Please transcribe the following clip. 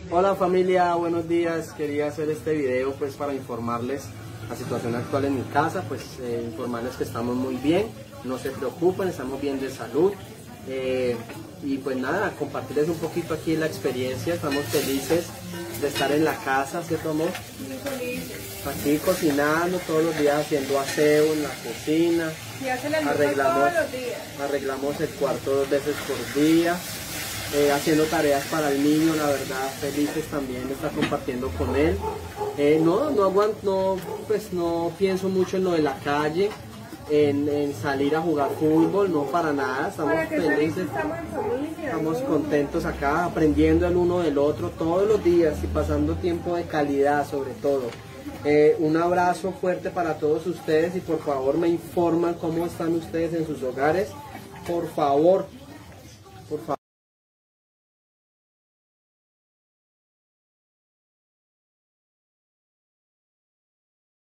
Hola familia, buenos días. Quería hacer este video pues para informarles la situación actual en mi casa, pues informarles que estamos muy bien, no se preocupen, estamos bien de salud. Y pues nada, compartirles un poquito aquí la experiencia. Estamos felices de estar en la casa, ¿cierto amor? Muy felices. Aquí cocinando todos los días, haciendo aseo en la cocina. Y hacen el mismo todos los días. Arreglamos el cuarto 2 veces por día. Haciendo tareas para el niño, la verdad, felices también de estar compartiendo con él. No pienso mucho en lo de la calle, en salir a jugar fútbol, no para nada, estamos felices, estamos en familia, estamos contentos acá, aprendiendo el uno del otro todos los días y pasando tiempo de calidad sobre todo. Un abrazo fuerte para todos ustedes y por favor me informan cómo están ustedes en sus hogares, por favor.